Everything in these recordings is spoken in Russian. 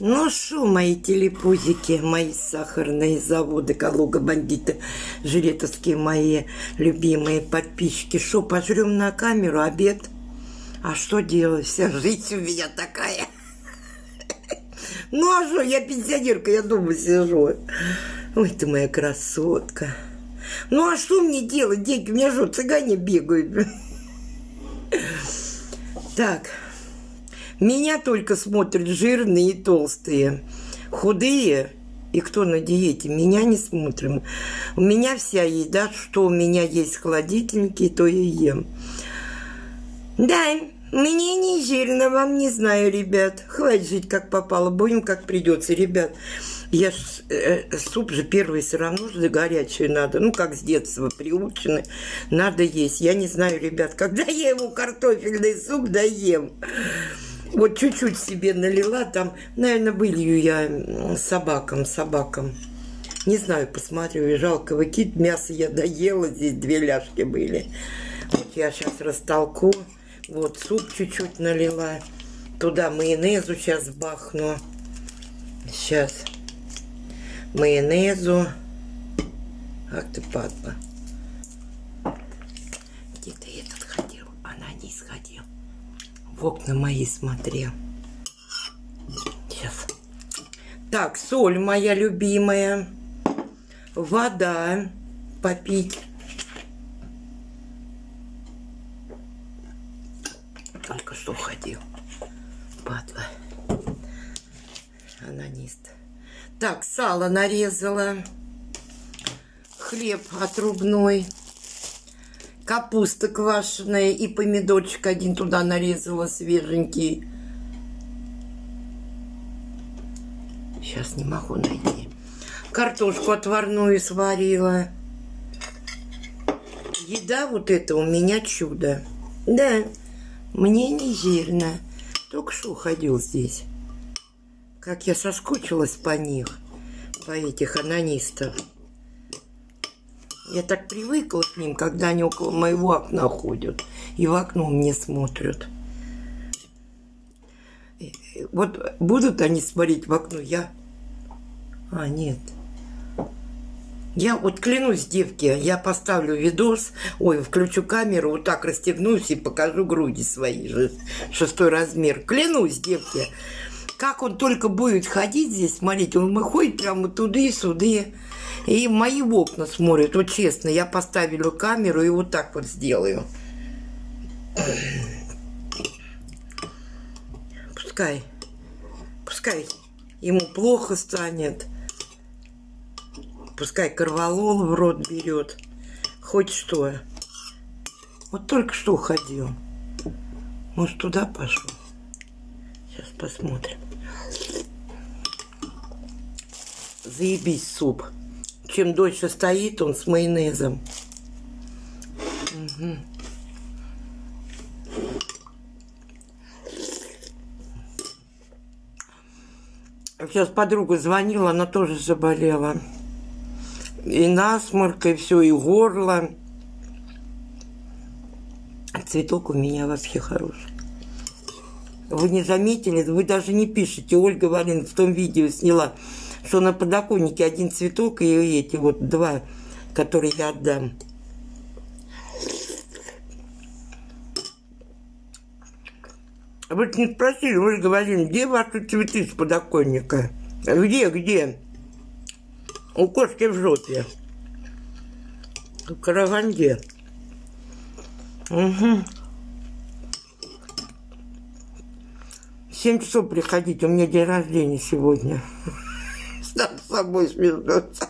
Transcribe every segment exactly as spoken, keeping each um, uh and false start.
Ну шо, мои телепузики, мои сахарные заводы, Калуга-бандиты, жилетовские мои любимые подписчики. Шо, пожрем на камеру обед? А что делать? Вся жизнь у меня такая. Ну а что, я пенсионерка, я дома сижу. Ой, ты моя красотка. Ну а что мне делать, деньги? У меня что, цыгане бегают? Так. Меня только смотрят жирные и толстые. Худые и кто на диете, меня не смотрим. У меня вся еда, что у меня есть в холодильнике, то я ем. Да, мне не жирно, вам не знаю, ребят. Хватит жить как попало, будем как придется, ребят. Я ж, э, суп же первый все равно же горячий надо. Ну, как с детства приучены. Надо есть. Я не знаю, ребят, когда я его картофельный суп доем. Вот чуть-чуть себе налила, там, наверное, вылью я собакам, собакам. Не знаю, посмотрю, жалко выкид, мясо я доела, здесь две ляжки были. Вот я сейчас растолку, вот суп чуть-чуть налила, туда майонезу сейчас бахну. Сейчас майонезу. Ах ты падла. Где-то этот ходил, она не сходила. В окна мои смотрел. Сейчас. Так, соль моя любимая. Вода попить. Только что ходил. Падла. Анонист. Так, сало нарезала. Хлеб отрубной. Капуста квашеная и помидорчик один туда нарезала, свеженький. Сейчас не могу найти. Картошку отварную сварила. Еда вот это у меня чудо. Да, мне не жирно. Только что ходил здесь. Как я соскучилась по них, по этих анонистов. Я так привыкла к ним, когда они около моего окна ходят. И в окно мне смотрят. Вот будут они смотреть в окно, я... А, нет. Я вот клянусь, девки, я поставлю видос, ой, включу камеру, вот так расстегнусь и покажу груди свои, шестой размер. Клянусь, девки. Как он только будет ходить здесь, смотрите, он ходит прямо туда и сюда. И мои окна смотрят, вот честно, я поставлю камеру и вот так вот сделаю. Пускай, пускай ему плохо станет, пускай корвалол в рот берет, хоть что. Вот только что ходил, может туда пошел, сейчас посмотрим. Заебись суп. Чем дольше стоит он с майонезом. Угу. Сейчас подруга звонила, она тоже заболела. И насморк, и все, и горло. Цветок у меня вообще хороший. Вы не заметили, вы даже не пишете. Ольга Валин в том видео сняла, что на подоконнике один цветок и эти вот два, которые я отдам. Вы не спросили, Ольга Валерьевна, где ваши цветы с подоконника? Где, где? У кошки в жопе. В караганде. Угу. В семь часов приходите, у меня день рождения сегодня. Сам с собой смеется.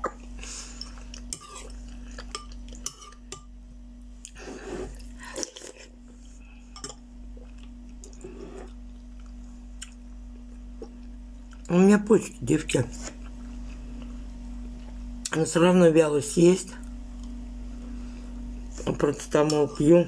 У меня почта, девки. Но все равно вялость есть. Процетамол пью.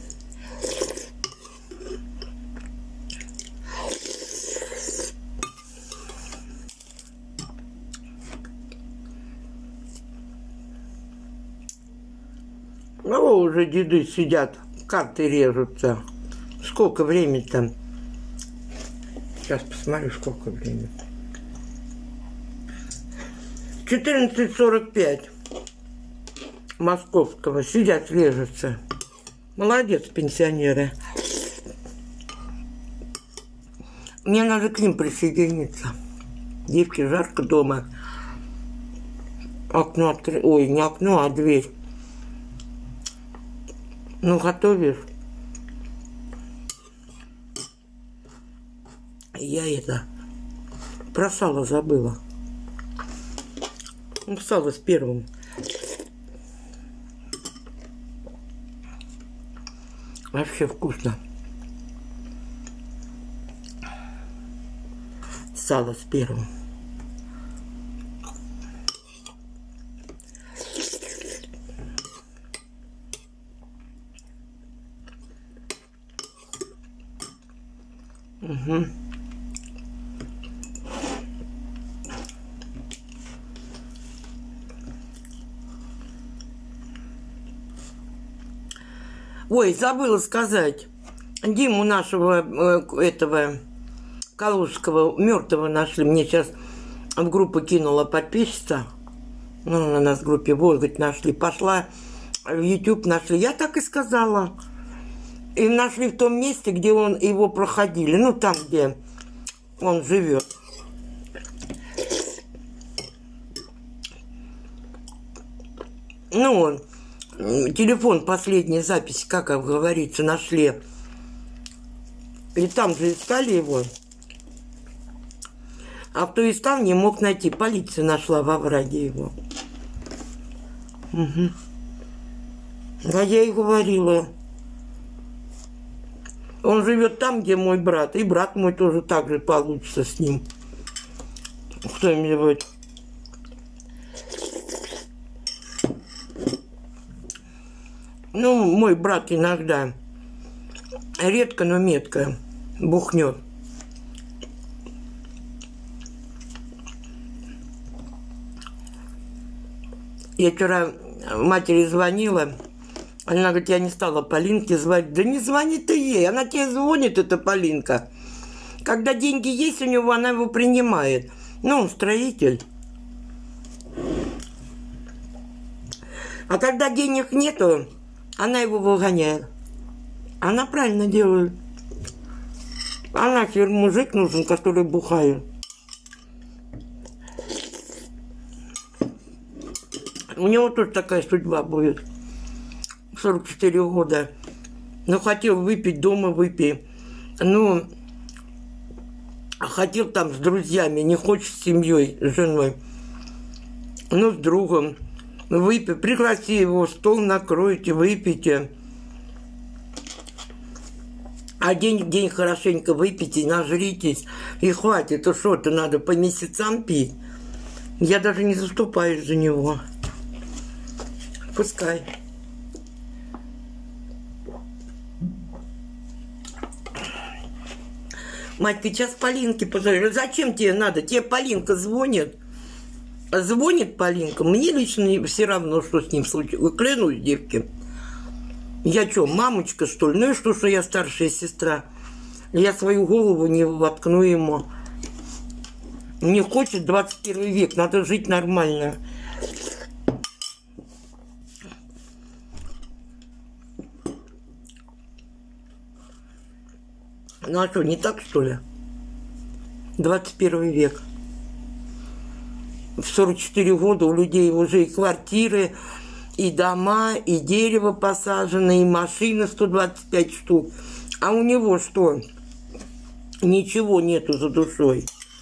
Ну, уже деды сидят, карты режутся. Сколько времени там? Сейчас посмотрю, сколько времени. четырнадцать сорок пять московского. Сидят, лежатся. Молодец, пенсионеры. Мне надо к ним присоединиться. Девки, жарко дома. Окно открыто. Ой, не окно, а дверь. Ну, готовишь? Я это... Про сало забыла. Ну, сало с первым. Вообще вкусно. Сало с первым. Угу. Ой, забыла сказать. Диму нашего, э, этого, Калужского, мертвого нашли. Мне сейчас в группу кинула подписчица. Ну, на нас в группе, вот, говорит, нашли. Пошла в YouTube, нашли. Я так и сказала. И нашли в том месте, где он его проходили. Ну, там, где он живет. Ну, он... Телефон, последняя запись, как говорится, нашли. И там же искали его. А кто искал, не мог найти. Полиция нашла во враге его. Угу. А я и говорила. Он живет там, где мой брат. И брат мой тоже так же получится с ним. Кто-нибудь. Ну, мой брат иногда, редко, но метко, бухнет. Я вчера матери звонила, она говорит, я не стала Полинке звонить. Да не звони ты ей, она тебе звонит, эта Полинка. Когда деньги есть у него, она его принимает. Ну, он строитель. А когда денег нету, она его выгоняет. Она правильно делает. А нахер мужик нужен, который бухает. У него тоже такая судьба будет. сорок четыре года. Ну, хотел выпить, дома выпить. Ну, хотел там с друзьями, не хочет с семьей, с женой. Ну, с другом. Выпей, пригласи его, стол накройте, выпейте. А день в день хорошенько выпейте, нажритесь. И хватит, то что-то надо по месяцам пить. Я даже не заступаюсь за него. Пускай. Мать, ты сейчас Полинке позовешь. Зачем тебе надо? Тебе Полинка звонит. Звонит Полинка, мне лично все равно, что с ним случилось. Клянусь, девки. Я что, мамочка, что ли? Ну и что, что я старшая сестра? Я свою голову не воткну ему. Не хочет двадцать первый век, надо жить нормально. Ну а что, не так, что ли? двадцать первый век. В сорок четыре года у людей уже и квартиры, и дома, и дерево посажено, и машины сто двадцать пять штук. А у него что? Ничего нету за душой.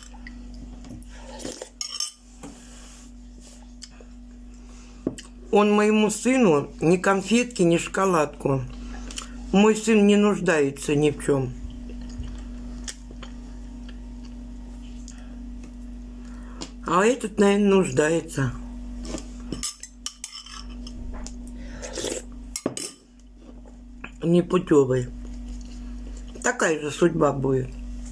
Он моему сыну ни конфетки, ни шоколадку. Мой сын не нуждается ни в чем. А этот, наверное, нуждается. Непутевый. Такая же судьба будет.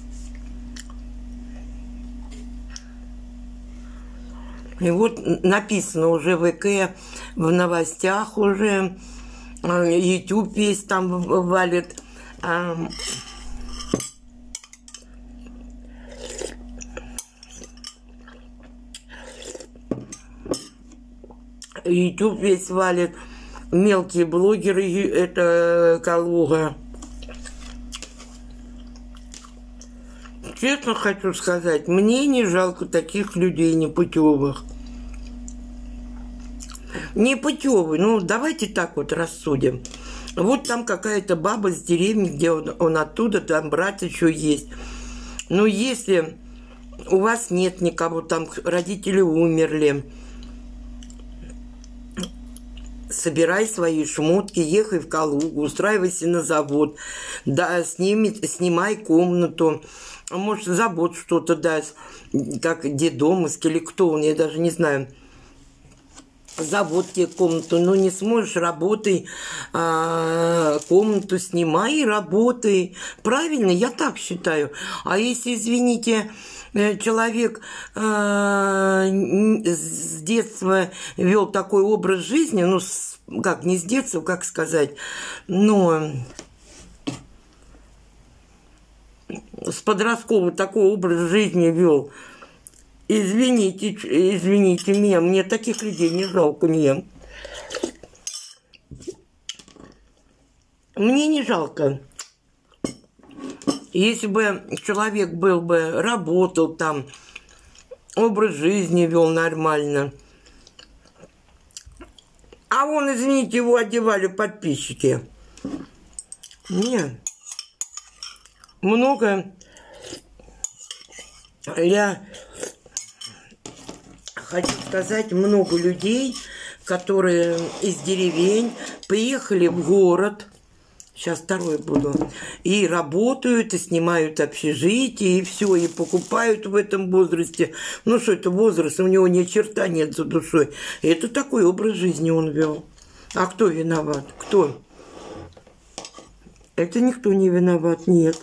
И вот написано уже в ВК, в новостях уже, YouTube весь там валит. YouTube весь валит. Мелкие блогеры, это Калуга. Честно хочу сказать, мне не жалко таких людей непутевых. Непутевый, ну давайте так вот рассудим. Вот там какая-то баба с деревни, где он, он оттуда, там брат еще есть. Но если у вас нет никого, там родители умерли, собирай свои шмотки, ехай в Калугу, устраивайся на завод, да, сними, снимай комнату, может, завод что-то даст, как детдомовский или кто он, я даже не знаю. Завод тебе комнату, ну не сможешь, работай, а, комнату снимай и работай. Правильно, я так считаю. А если, извините, человек а, с детства вел такой образ жизни, ну, с, как, не с детства, как сказать, но с подросткового такой образ жизни вел, извините, извините меня, мне таких людей не жалко, не. Мне не жалко. Если бы человек был бы, работал там, образ жизни вел нормально, а он, извините, его одевали подписчики. Нет. Много. Я хочу сказать, много людей, которые из деревень приехали в город, сейчас второй буду, и работают, и снимают общежитие, и все, и покупают в этом возрасте. Ну что это возраст, у него ни черта нет за душой. И это такой образ жизни он вел. А кто виноват? Кто? Это никто не виноват, нет.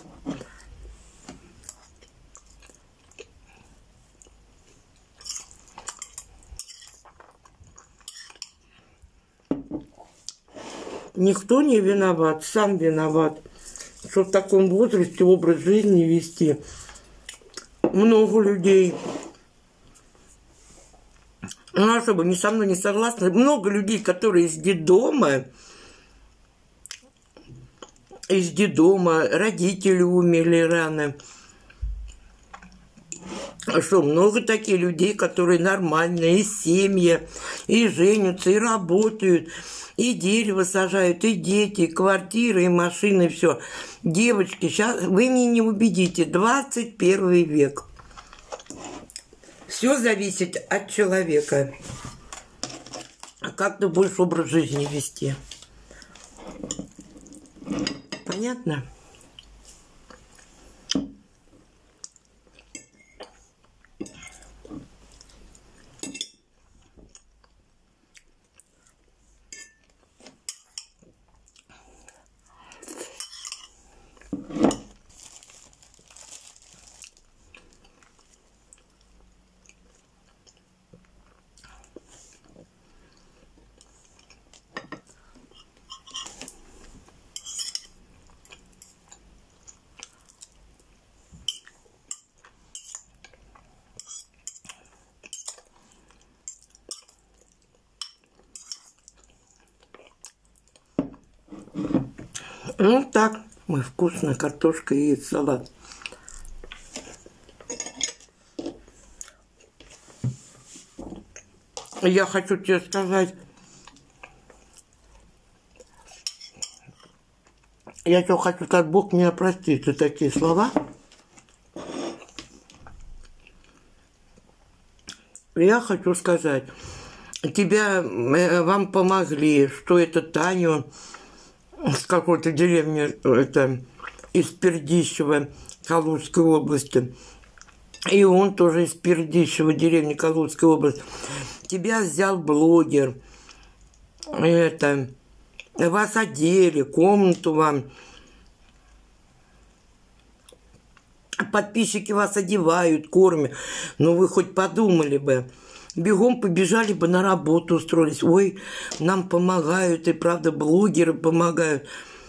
Никто не виноват, сам виноват, что в таком возрасте образ жизни вести. Много людей, ну, особо не со мной не согласны, много людей, которые из детдома, из детдома, родители умерли рано. Что, много таких людей, которые нормальные, и семьи, и женятся, и работают, и дерево сажают, и дети, и квартиры, и машины, и все. Девочки, сейчас вы меня не убедите, двадцать первый век. Все зависит от человека. Как ты будешь образ жизни вести? Понятно? Ну так, мы вкусно, картошка и салат. Я хочу тебе сказать, я тебе хочу сказать, Бог меня простит за такие слова. Я хочу сказать, тебя, вам помогли, что это Таню с какой-то деревни, это из Пердищева, Калужской области. И он тоже из Пердищева, деревни Калужской области. Тебя взял блогер. Это, вас одели, комнату вам. Подписчики вас одевают, кормят. Но вы хоть подумали бы. Бегом побежали бы на работу, устроились. Ой, нам помогают, и правда блогеры помогают.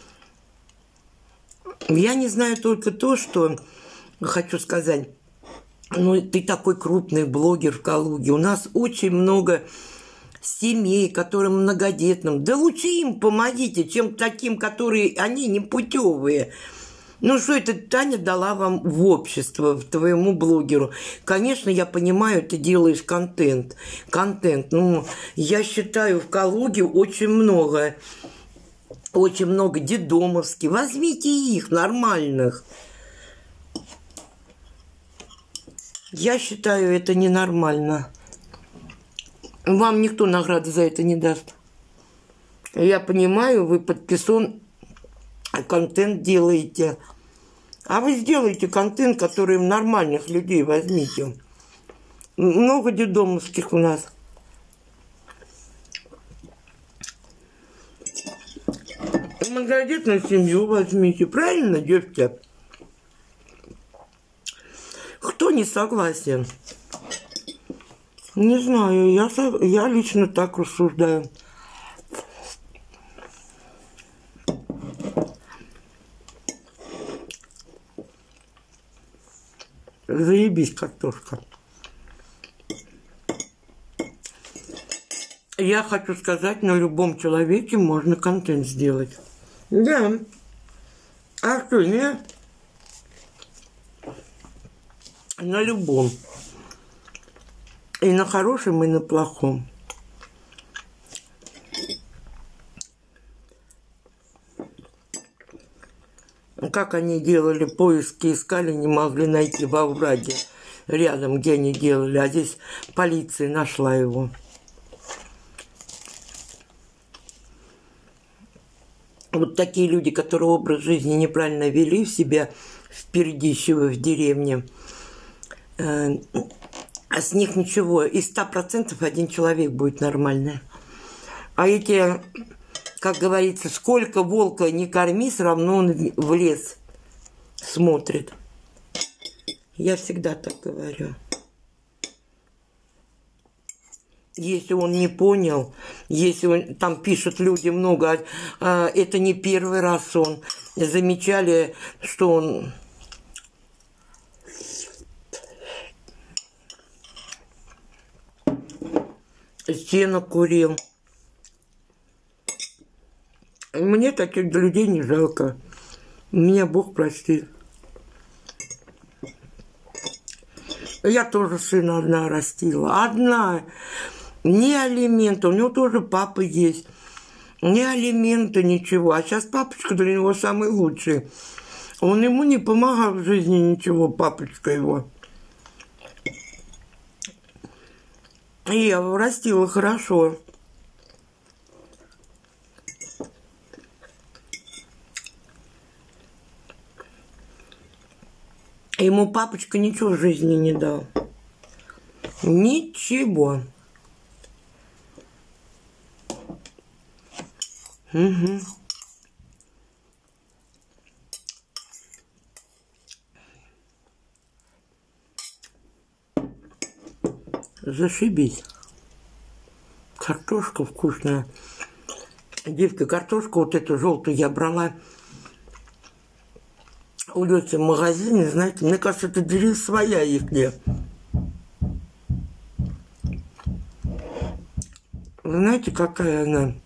Я не знаю только то, что хочу сказать. Ну, ты такой крупный блогер в Калуге. У нас очень много семей, которым многодетным. Да лучше им помогите, чем таким, которые, они непутевые. Ну, что это Таня дала вам в общество, твоему блогеру? Конечно, я понимаю, ты делаешь контент. Контент. Ну, я считаю, в Калуге очень много, очень много детдомовских. Возьмите их, нормальных. Я считаю, это ненормально. Вам никто награды за это не даст. Я понимаю, вы подписан, контент делаете. А вы сделаете контент, который нормальных людей возьмите. Много детдомовских у нас. Многодетную семью возьмите. Правильно, девки? Кто не согласен? Не знаю, я, я лично так рассуждаю. Заебись, картошка. Я хочу сказать, на любом человеке можно контент сделать. Да. А что, нет? На любом. И на хорошем, и на плохом. Как они делали поиски, искали, не могли найти во овраге рядом, где они делали. А здесь полиция нашла его. Вот такие люди, которые образ жизни неправильно вели в себя в Пердищево, в деревне, э, а с них ничего. Из ста процентов один человек будет нормальный. А эти... Как говорится, сколько волка не корми, все равно он в лес смотрит. Я всегда так говорю. Если он не понял, если он, там пишут люди много, а, это не первый раз он. Замечали, что он... Сено курил. Мне таких людей не жалко. Меня Бог простит. Я тоже сына одна растила. Одна. Не алименты. У него тоже папа есть. Не алименты, ничего. А сейчас папочка для него самый лучший. Он ему не помогал в жизни ничего, папочка его. И я его растила хорошо. Ему папочка ничего в жизни не дал. Ничего. Угу. Зашибись. Картошка вкусная. Девка, картошку вот эту желтую я брала у Лёти в магазине, знаете, мне кажется, это деревня своя их. Вы знаете, какая она?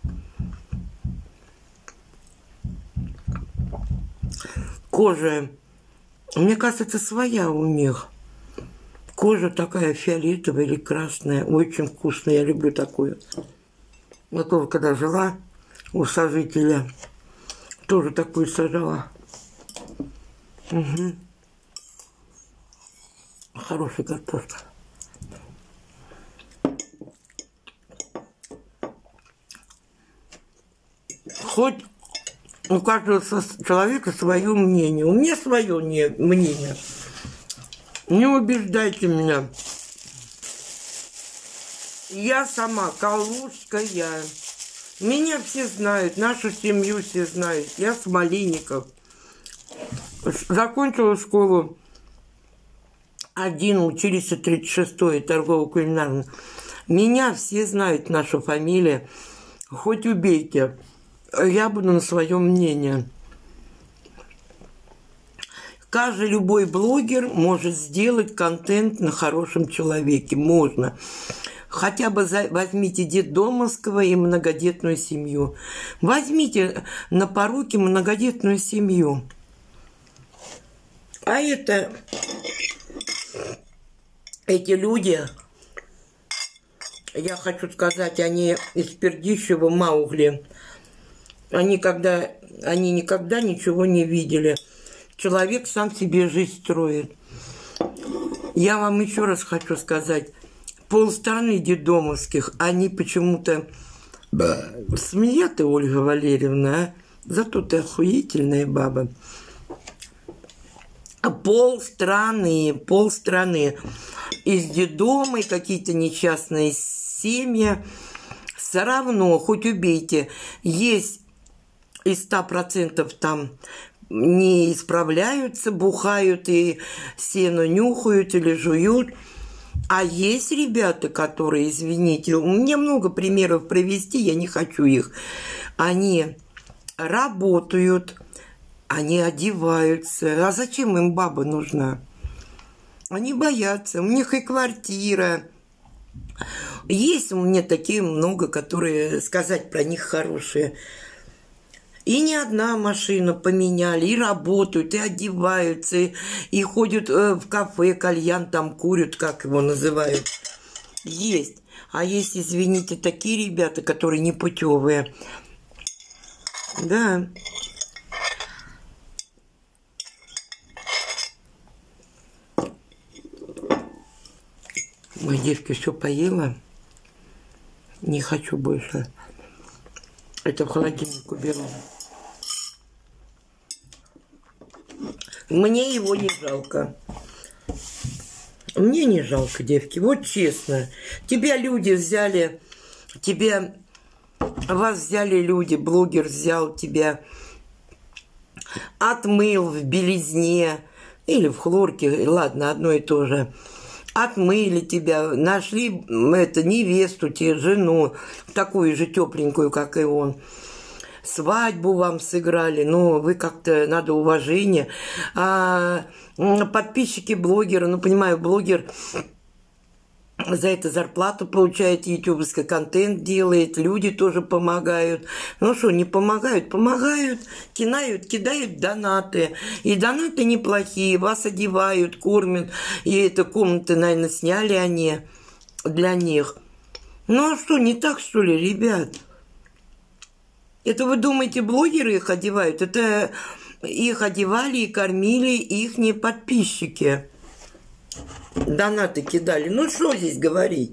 Кожа. Мне кажется, это своя у них. Кожа такая фиолетовая или красная. Очень вкусная. Я люблю такую. Я тоже, когда жила у сожителя, тоже такую сажала. Угу. Хорошая картошка. Хоть у каждого человека свое мнение. У меня свое мнение. Не убеждайте меня. Я сама калужская. Меня все знают, нашу семью все знают. Я с Малинников. Закончила школу один, учились тридцать шестой, торгово-кулинарный. Меня все знают, наша фамилия. Хоть убейте. Я буду на своем мнении. Каждый любой блогер может сделать контент на хорошем человеке. Можно. Хотя бы за, возьмите детдомовского и многодетную семью. Возьмите на поруки многодетную семью. А это... Эти люди, я хочу сказать, они из пердищего Маугли. Они, когда, они никогда ничего не видели. Человек сам себе жизнь строит. Я вам еще раз хочу сказать, полстраны детдомовских, они почему-то... Смея ты, Ольга Валерьевна, а? Зато ты охуительная баба. Полстраны, полстраны. Из детдома, какие-то несчастные семьи. Все равно, хоть убейте, есть из ста процентов там не исправляются, бухают и сено нюхают или жуют. А есть ребята, которые, извините, у меня много примеров привести, я не хочу их. Они работают, они одеваются. А зачем им баба нужна? Они боятся. У них и квартира. Есть у меня такие много, которые сказать про них хорошие. И не одна машина поменяли, и работают, и одеваются, и, и ходят в кафе, кальян там курят, как его называют. Есть. А есть, извините, такие ребята, которые непутевые. Да. Моя девка все поела. Не хочу больше. Это в холодильник уберу. Мне его не жалко. Мне не жалко, девки. Вот честно. Тебя люди взяли, тебя, вас взяли люди, блогер взял тебя, отмыл в белизне или в хлорке, ладно, одно и то же. Отмыли тебя, нашли это, невесту тебе, жену, такую же тепленькую, как и он. Свадьбу вам сыграли, ну, вы как-то, надо уважение. А подписчики блогера, ну, понимаю, блогер за это зарплату получает, ютубовский контент делает, люди тоже помогают. Ну что, не помогают? Помогают, кидают, кидают донаты. И донаты неплохие, вас одевают, кормят. И это комнаты, наверное, сняли они для них. Ну а что, не так, что ли, ребят? Это вы думаете, блогеры их одевают? Это их одевали и кормили ихние подписчики. Донаты кидали. Ну, что здесь говорить?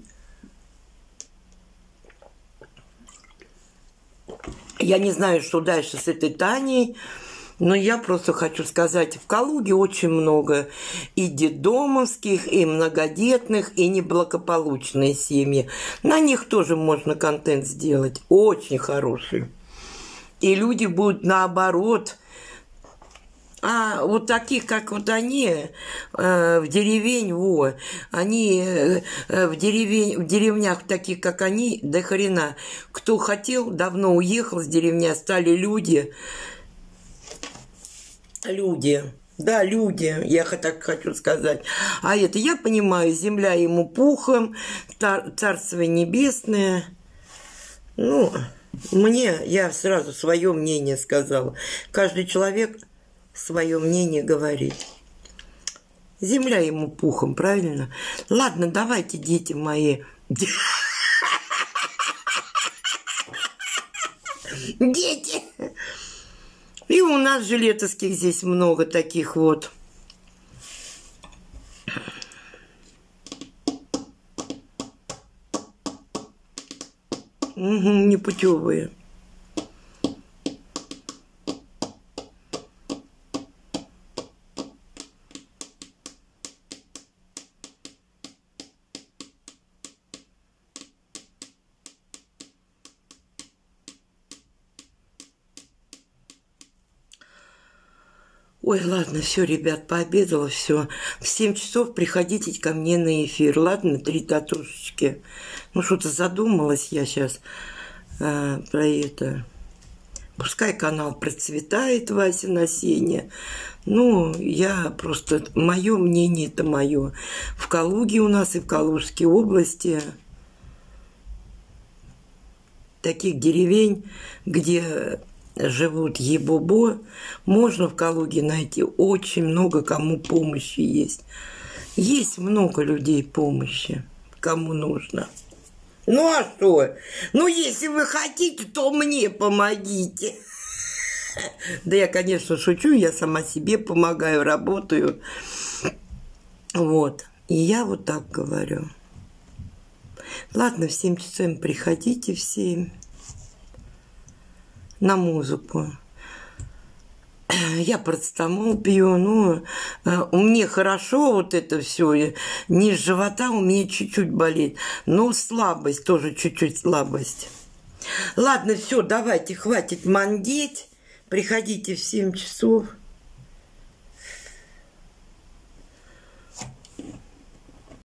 Я не знаю, что дальше с этой Таней, но я просто хочу сказать, в Калуге очень много и детдомовских, и многодетных, и неблагополучные семьи. На них тоже можно контент сделать. Очень хороший. И люди будут наоборот... А вот таких, как вот они, э, в деревень, во, они э, в, деревень, в деревнях таких, как они, до хрена. Кто хотел, давно уехал с деревня, стали люди. Люди. Да, люди, я так хочу сказать. А это, я понимаю, земля ему пухом, царство небесное. Ну, мне, я сразу свое мнение сказала. Каждый человек... свое мнение говорить. Земля ему пухом, правильно? Ладно, давайте, дети мои. Дети! И у нас жилетовских здесь много таких вот. Угу, непутевые. Ой, ладно, все, ребят, пообедала, все. В семь часов приходите ко мне на эфир, ладно, три татушечки. Ну, что-то задумалась я сейчас а, про это. Пускай канал процветает, Вася на сене. Ну, я просто... Мое мнение, это мое. В Калуге у нас и в Калужской области таких деревень, где живут ебобо, можно в Калуге найти очень много кому помощи есть. Есть много людей помощи, кому нужно. Ну а что? Ну если вы хотите, то мне помогите. Да я, конечно, шучу, я сама себе помогаю, работаю. Вот. И я вот так говорю. Ладно, в семь часов приходите все на музыку. Я парацетамол пью, ну, у меня хорошо вот это все, низ живота у меня чуть-чуть болит, но слабость, тоже чуть-чуть слабость. Ладно, все, давайте, хватит мандеть, приходите в семь часов.